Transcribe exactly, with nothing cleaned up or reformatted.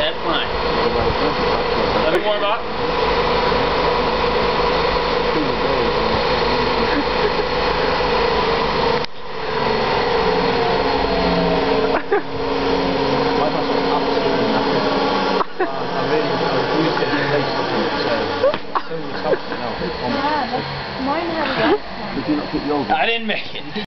That's fine. Let me warm up. Mine had a Did you not put yours? I didn't make it.